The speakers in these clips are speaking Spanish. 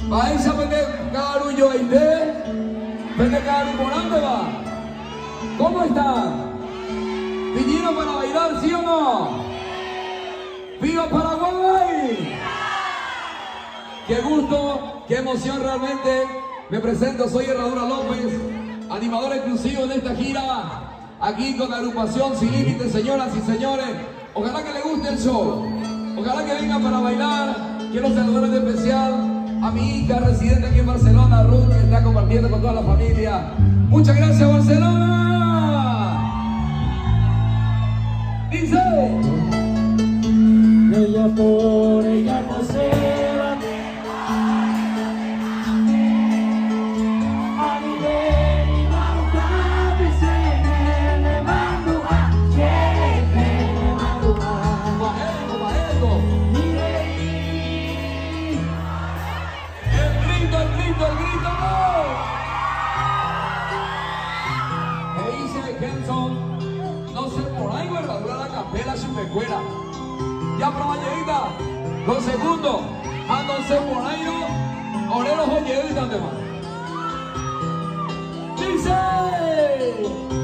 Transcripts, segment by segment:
Ahí se vende Carullo y te vende Caru, ¿por dónde va? ¿Cómo están? ¿Vinieron para bailar, sí o no? ¡Viva Paraguay! ¡Qué gusto, qué emoción realmente! Me presento, soy Herradura López, animador exclusivo en esta gira, aquí con la agrupación Sin Límites, señoras y señores. Ojalá que les guste el show, ojalá que vengan para bailar. Quiero saludar en especial a mi hija residente aquí en Barcelona, Ruth, que está compartiendo con toda la familia. Muchas gracias, Barcelona. Dice: ella por ella no se va a nivel y nunca pensé que le mando a que le mando a Maestro. y de ahí El grito, no. Me dice Henson, no sé por ahí, Herradura la capela su escuela. Ya probadita, lo segundo, ándose por ahí, oreros oye, y tan demás. Dice: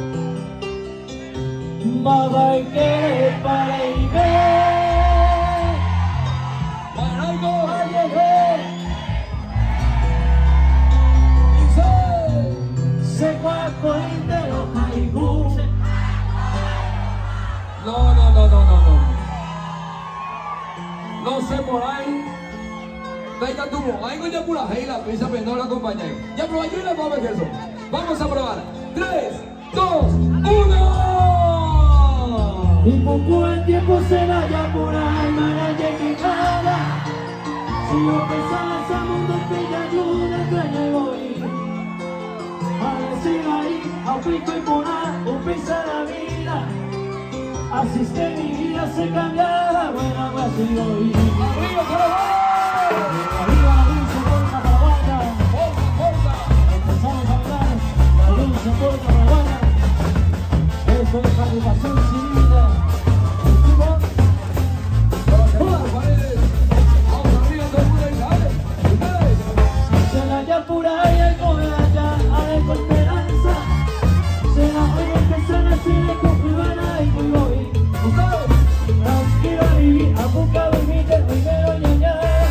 Maba y que para y ve Maraico, dice: se cuaco y te lo caigo. no. No sé por ahí. Venga tú, ahí con ya pura heila, pisa no la acompaña. Ya probé yo y la vamos a ver eso. Vamos a probar. 3, 2, 1. Y poco el tiempo se la ya por ahí, maraña que nada. Si yo pensaba esa mundo que ya ayuda, que le voy a decir ahí, a pico y por ahí, un pisa la vida. Así es que mi vida se cambiará, bueno, así hoy. Arriba, Paraguay. Arriba, dulce, porta, paraguaya. Porta. Empezamos a hablar, la dulce, porta, paraguaya. Esto es agrupación civil. Paredes. Vamos arriba, todo el mundo ahí, ¿sabes? Ustedes. Se la ya por ahí, el coge allá, a con esperanza. Se la oigo que se la sigue con privana y muy voy. Ustedes. Tranquila, vivir, a buscar dormir, primero ñaña.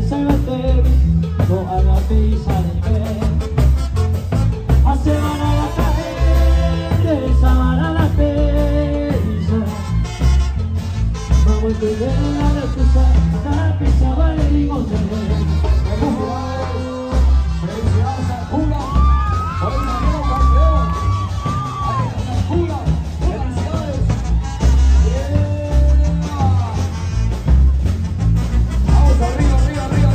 se vete, no haga pisa de fe. Hace van a la calle, esa van a la pisa. Vamos a entender la pisa, la pisa va el ligote. Felicidades a Jula, por el camino campeón. Ahí está Jula, felicidades. Vamos arriba, arriba, arriba,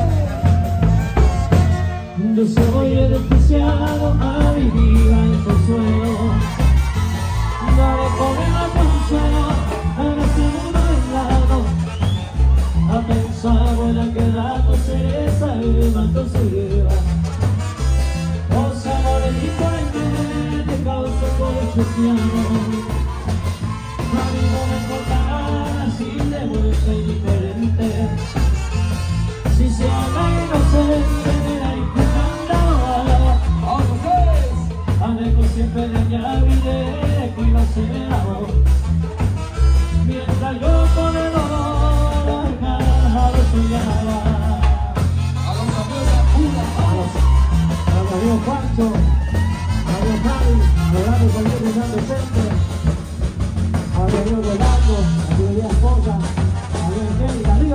díselo. Yo soy el especiado a vivir en tu sueño. Dale con el consuelo en este mundo helado. A pensar buena que rato cereza y manto sirva. Los amores diferentes te causan confusión. A mí no me importa nada si de vuelta y diferente. Si se ama inocente de la incomodidad. ¡Vamos ustedes! Anejo siempre le añadiré que iba a ser el amor. Mientras yo con el dolor a lo soñaba. A los amigos de Jula, vamos. A los amigos Pancho, a los Javi, Rolando también Rolando Centro, a los amigos Rolando, a mi querida esposa, a mi Angélica, arriba.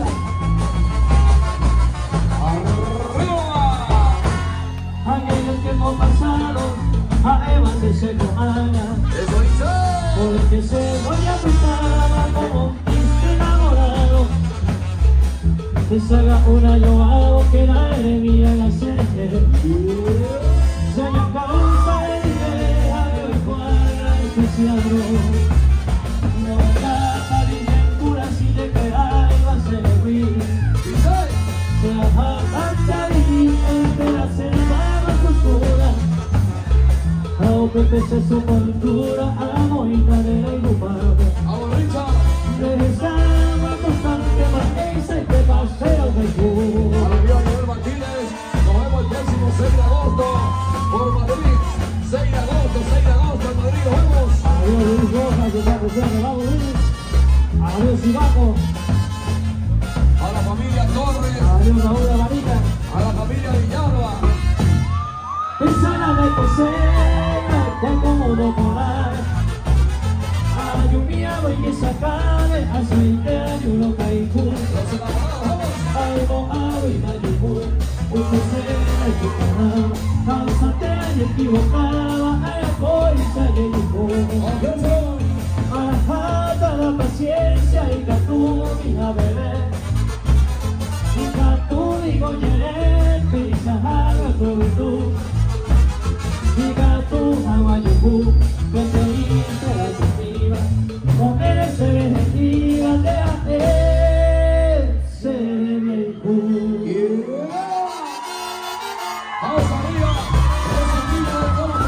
¡Arriba! Aquellos tiempos pasados, a Eva de Seco Ana, Eso dice. porque se voy a pintar como un triste enamorado. Que se haga una yo hago que la alegría la serie. Se me causa de idea de hoy cuadra especial. No trata de pura si te queda y va a ser ruido. Dice. Se avanza de la selva más oscura. A Pepe se su cultura, a Moita de la Igupado. Vamos, Richard. Regresamos constante más ese que paseo de A Cuba. la amiga Miguel Martínez, nos vemos el próximo 6 de agosto por Madrid. 6 de agosto en Madrid, nos vemos. Adiós Luis Rojas, que está presente, vamos Luis. Adiós Ibaco, A la familia Torres, adiós Raúl de Marica. a la familia Villalba. Esa la de cocina, te acomodo colar. A lluvia voy que sacarle aceite a yulo caicú. Los enamorados, vamos. Algo ave y mayupú, un crucero equivocado. Cánzate y equivocaba, a la coisa y el Atención. a la falta la paciencia y que tú, mija bebé. Y que tú digo llené, pisajaga tú. Y que tú aguayupú, que te hice la sentiva. Con ese vejetiva te hace ser el Yeah. Vamos arriba. Ese niño de corazón.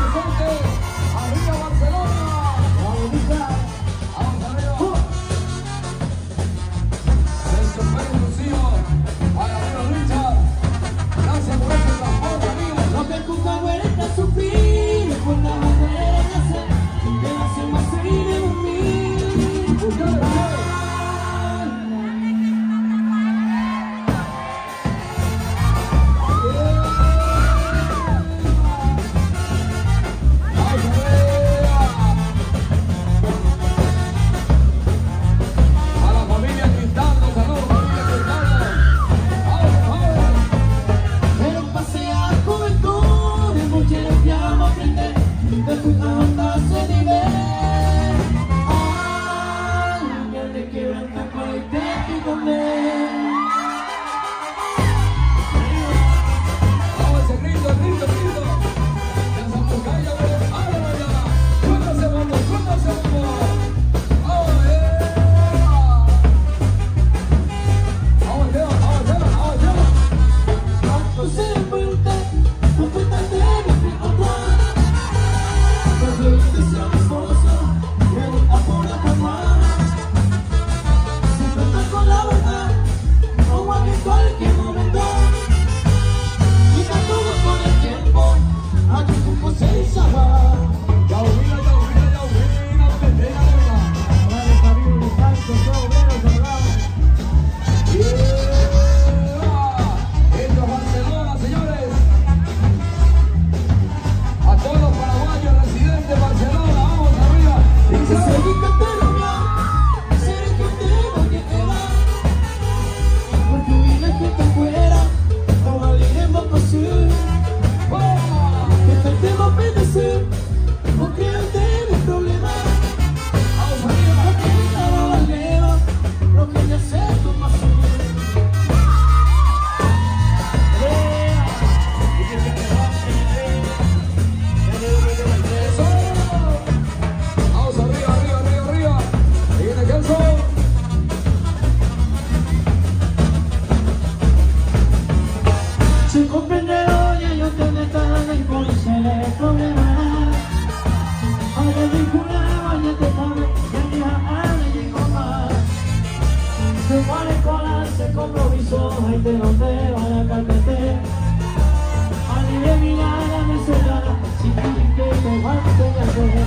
llevan a carpete. A de mirada me cerrará, sin que me mantenga.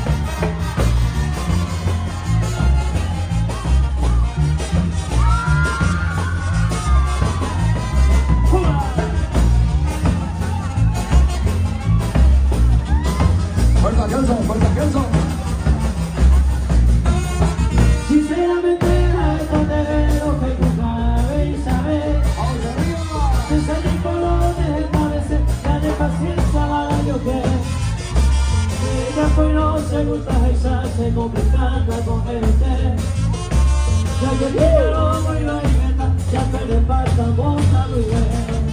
Fuerza Kelson, fuerza Kelson. Sinceramente no esconderé lo que tú sabes y sabes. Se salen colores a veces, ya de paciencia mala yo que. Ella pues no se gusta esa, se complicada con gente. Ya que quiero muy la libertad, ya me le falta boca muy bien.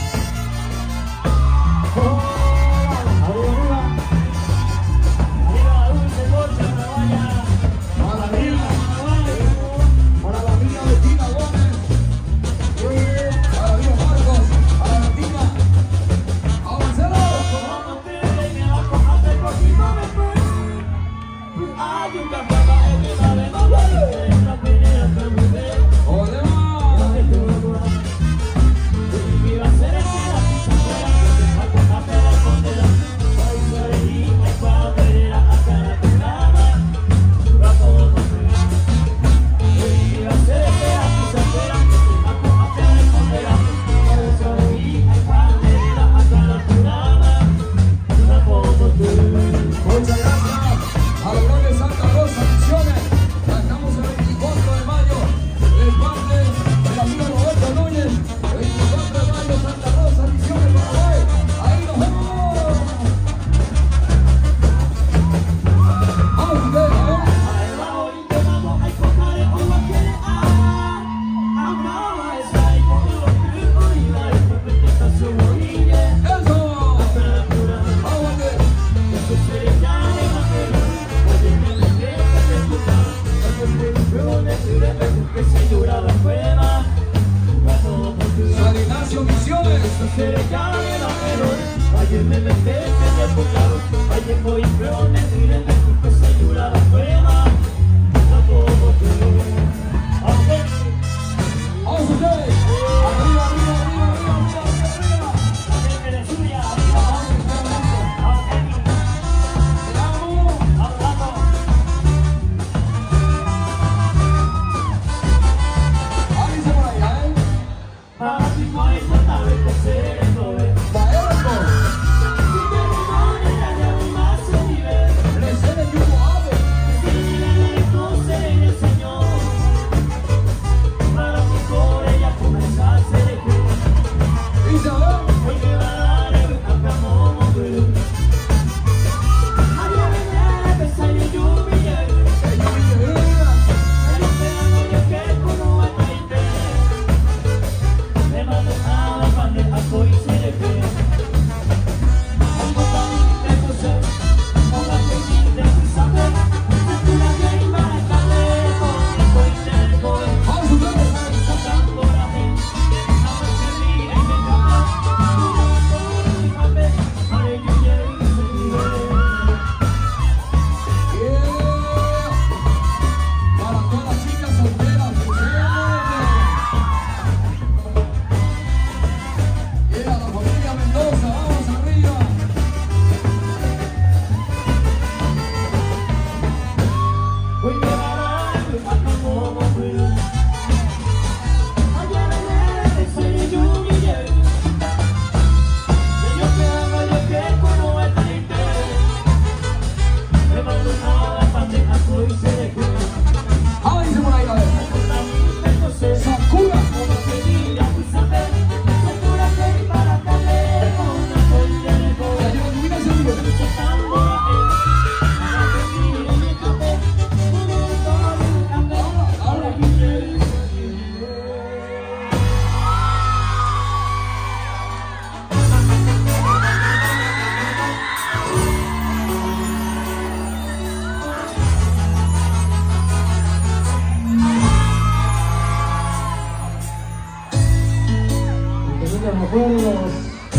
recuerdos.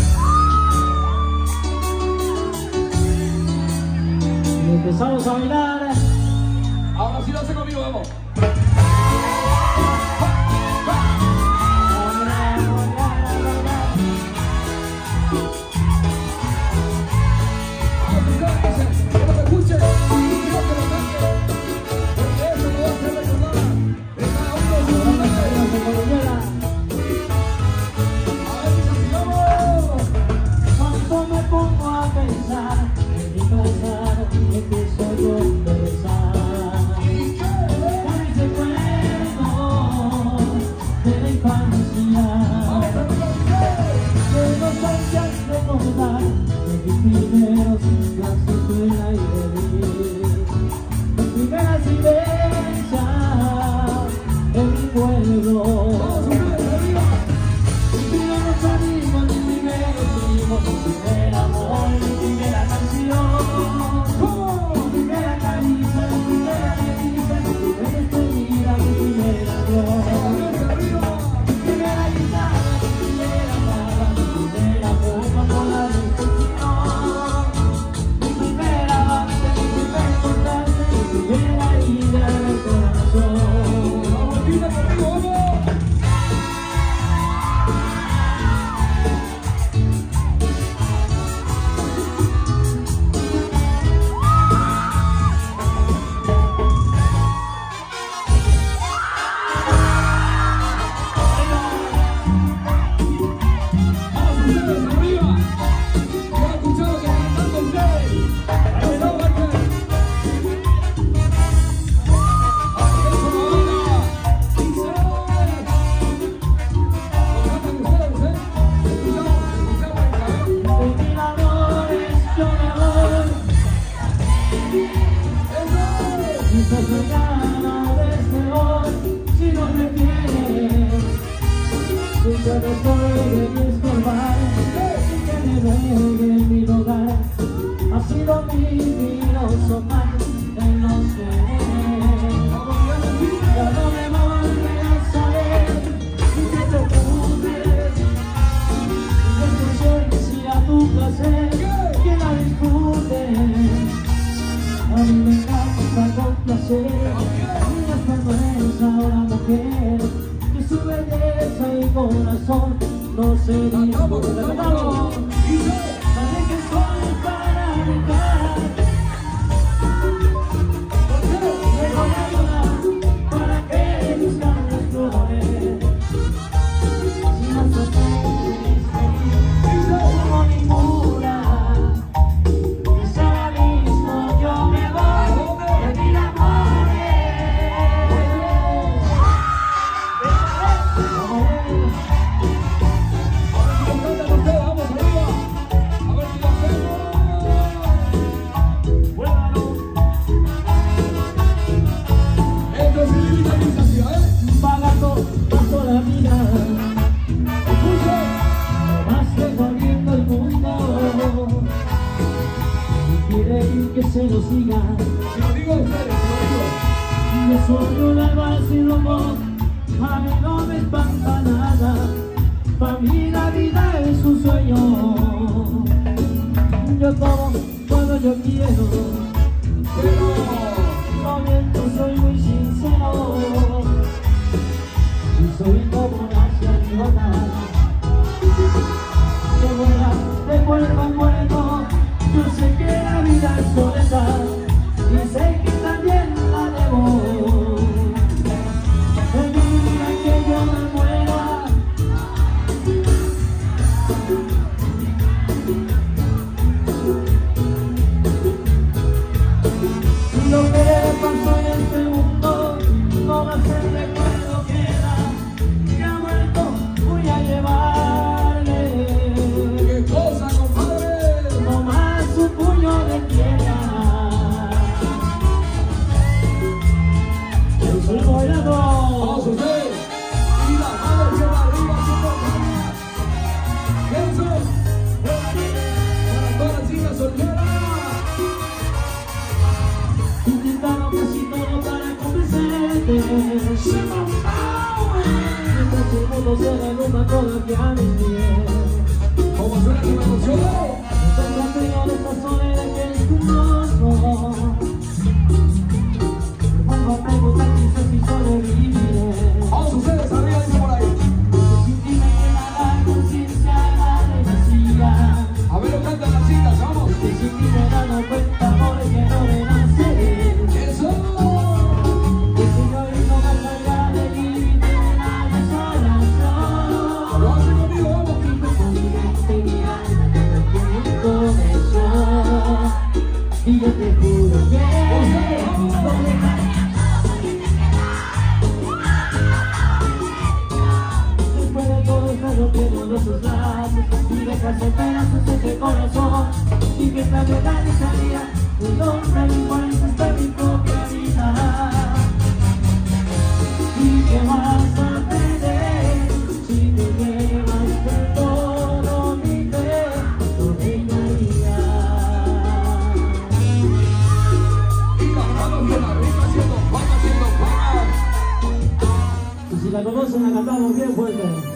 Y empezamos a bailar. Ahora sí lo hace conmigo, vamos. recordar de mis primeros brazos en el aire, mis primeras vivencias en mi pueblo. Mi primeros amigos, mi primer primo, mi primer amor, mi primera canción, mi primera caricia, mi primera risa, mi primera despedida, mi primer adiós. Después de todo esto no quiero los labios y dejarse pedazos de corazón y que esta verdad y salida no me encuentro en mi propia vida. ¿Y qué vas a perder si te llevas de todo mi fe? No dejaría. Y las manos bien arriba haciendo palmas. Y si la conocen, la cantamos bien fuerte.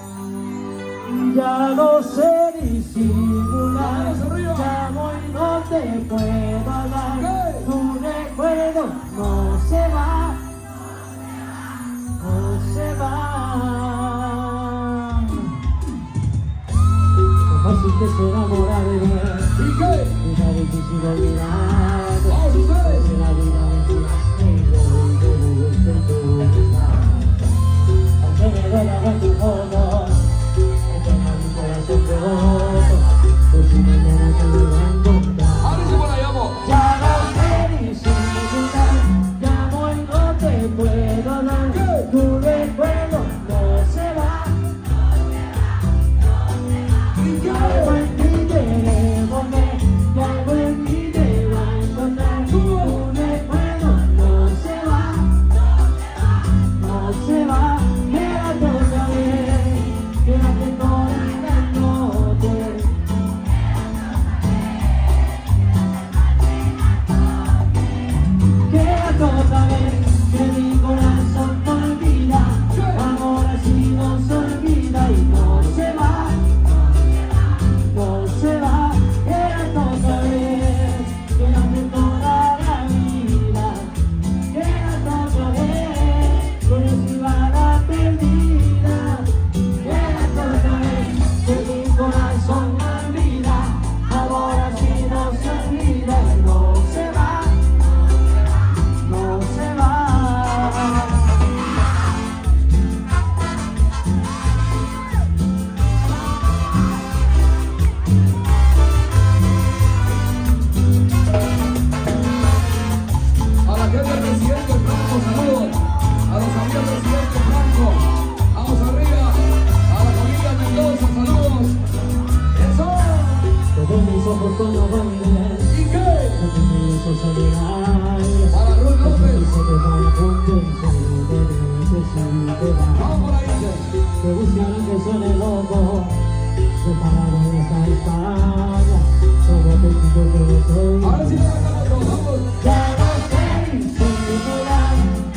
Ya no sé disimular, llamo y no te puedo hablar. Tu recuerdo no se va, no se va. Lo fácil que se enamorar de mí, ¿Y qué? y la difícil olvidar. Vamos ustedes. Que la vida aunque me duela ver tu foto, siempre voto, por si mañana te voy a encontrar. A ver si por ahí vamos. Ya no sé disimular, llamo y no te puedo hablar. Tu recuerdo no se va. ¿Y qué? Algo en ti quiere volver, y algo en ti te va a encontrar. Tu recuerdo no se va, no se va. Quédate otra vez, quédate toda la noche. Quédate otra vez, que mi corazón no olvida. Amor así no se olvida y no se va, no se va. Quédate otra vez, quédate toda la vida. Quédate otra vez, con mi bala perdida. Quédate otra vez, que mi corazón no olvida. Amor así no se olvida y no se va, no se va. A la gente del presidente Franco, saludos. A los amigos del presidente Franco. Vamos arriba. A la familia Mendoza, saludos. Eso. Todos mis ojos cuando bailen, ¿Y qué? lo que me hizo salir al aire. Para Ruth López. Se te va a convencer de mí que sí te va. Vamos por ahí. Que buscaron que suene loco, de Paraguay hasta España. Como te digo que no soy. Ahora sí le cantan otro. Vamos. Ya no sé disimular.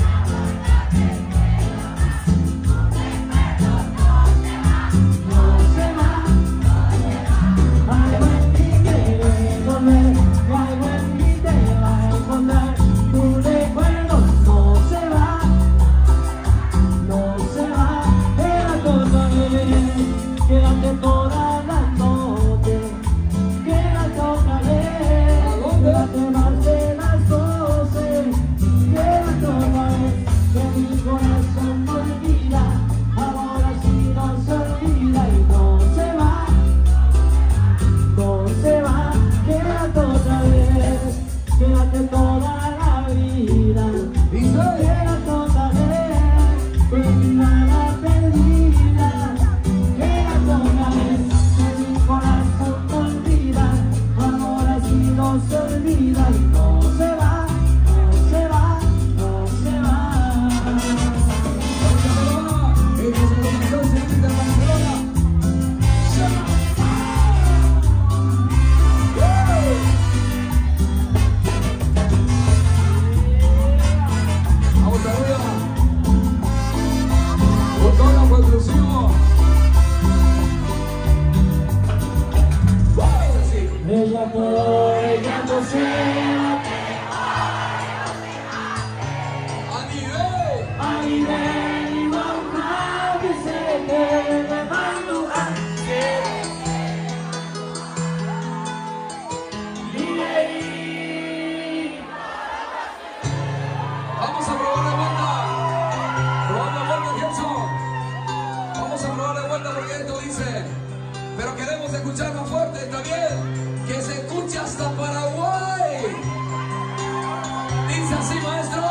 No se va. Algo en ti quiere volver, y algo en ti te va a encontrar. Tu recuerdo no se va, no se va. Quédate otra vez, quédate toda la noche. Quédate otra vez, quédate más de las 12. Quédate otra vez, que mi corazón no olvida. Ahora sí no se olvida y no se va, no se va. Quédate otra vez, quédate toda la vida. Dice. Quédate otra vez, con nada perdida. Quédate otra vez, que mi corazón no olvida. Ahora sí no se olvida y no se va, no se va, no se va. Esta es la canción seguida de Barcelona. Vamos arriba. Fotógrafo exclusivo. Ella no se A nivel. a nivel y baja que se quede más lugar. Vamos a probar de vuelta. Probar de vuelta, Gerson. Vamos a probar de vuelta porque esto dice. Pero queremos escuchar más fuerte, ¿está bien? Que se escuche hasta Paraguay. Dice así, maestro.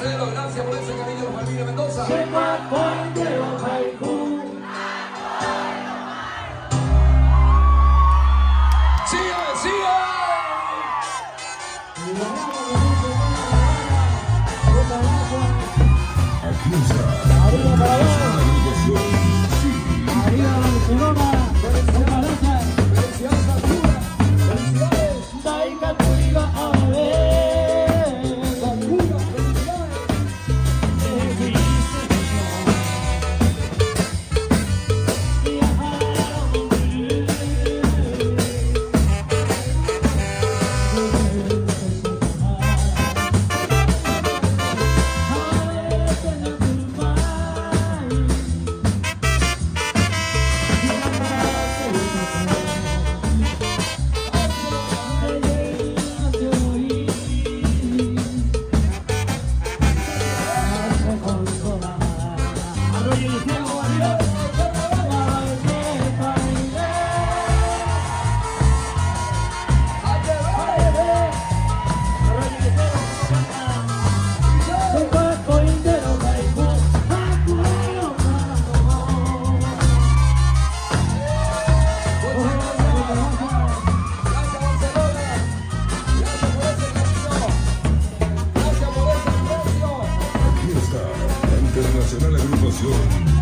Marcelo, gracias por ese cariño, familia Mendoza. ¡Sigue, sigue! Aquí está. Arriba para vos. La agrupación. Sí. Arriba Barcelona. Muchas gracias. ¡Felicidades, Arturo! ¡Felicidades! Taika Turiga a ver. ¡Arturo, felicidades! Aquí está. La internacional agrupación.